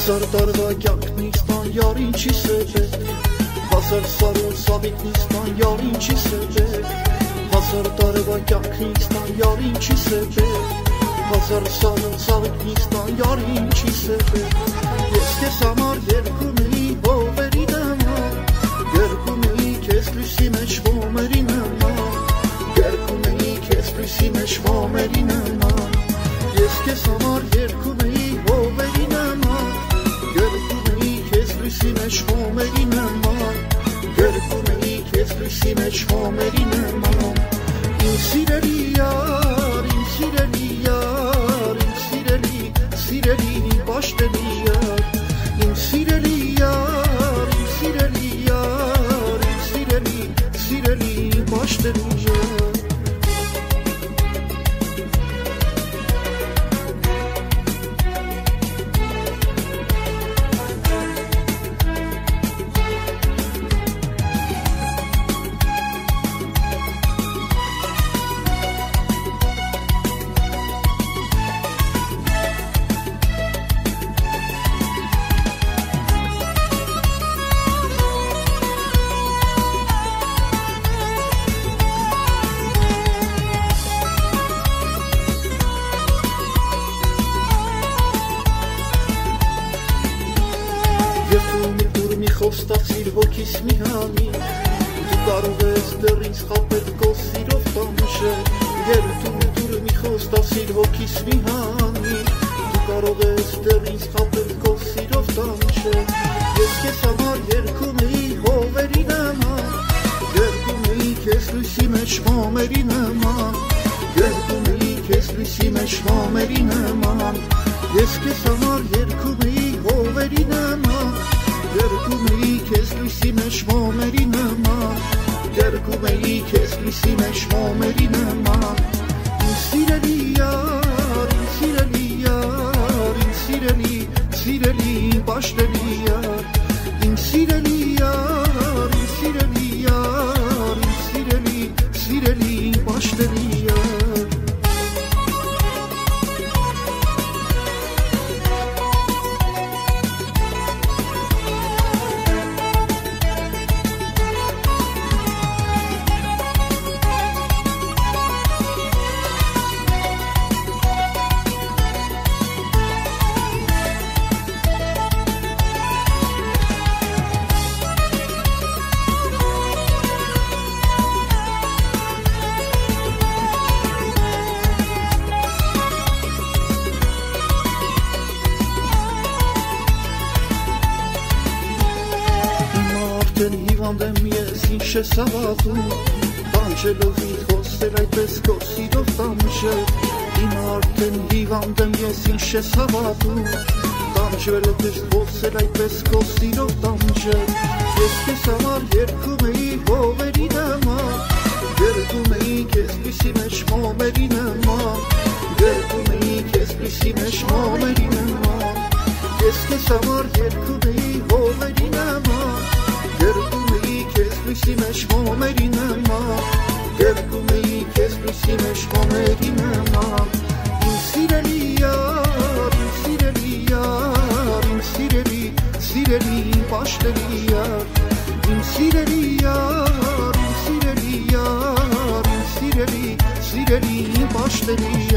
1000 տարվա կյանքն իստան յար ինչիս է պետք 1000 սարուն սավիքն իստան յար ինչիս է պետք 1000 տարվա կյանքն իստան յար ինչիս է պետք 1000 սարուն սավիքն իստան յար ինչիս է պետք Ես քեզ համար երգում էի հովերի նման Երգում էի քեզ լույսի մեջ ողմերի նման Երգում էի քեզ լույսի մեջ ողմերի նման Ես քեզ համար երգում էի հովերի նման Երգում էի քեզ լույսի մեջ ողմերի նման Երգում էի քեզ լույսի մեջ ողմերի նման Իմ սիրելի յար, իմ սիրելի յար, իմ սիրելի, սիրելի պաշտելի յար Իմ սիրելի յար, իմ սիրելի յար, իմ սիրելի, սիրելի պաշտելի յար Խոստացիր հոգիս մի հանի Դու կարող ես դեռ ինձ խաբել քո սիրով տանջել Երդու մի խոստացիր հոգիս մի հանի Դու կարող ես դեռ ինձ խաբել քո սիրով տանջել Ես քեզ համար երգում էի հովերի նման Երգում էի քեզ լույսի մեջ ողմերի նման Երգում էի քեզ լույսի մեջ ողմերի նման Ես քեզ համար երգում էի հովերի նման Երգում էի քեզ լույսի մեջ ողմերի նման Երգում էի քեզ լույսի մեջ ողմերի նման Իմ սիրելի յար, իմ սիրելի յար, իմ սիրելի, սիրելի պաշտելի յար Իմ սիրելի յար, իմ սիրելի յար, իմ սիրելի, սիրելի պաշտելի յար Հիվանդ եմ ես ինչ ես հավատում Տանջելով ինձ խոսել այդպես քո սիրով տանջել Իմ արդեն հիվանդ եմ ես ինչ ես հավատում Տանջվելով ես խոսել այդպես քո սիրով տանջել Ես քեզ համար երգում էի հովերի նման Երգում էի քեզ լույսի մեջ ողմերի նման Երգում էի քեզ լույսի մեջ ողմերի նման Ես քեզ համար երգում էի հովերի նման Երգում էի քեզ լույսի մեջ ողմերի նման Երգում էի քեզ լույսի մեջ ողմերի նման Իմ սիրելի յար, իմ սիրելի յար, իմ սիրելի, սիրելի պաշտելի յար Իմ սիրելի յար, իմ սիրելի յար, իմ սիրելի, սիրելի պաշտելի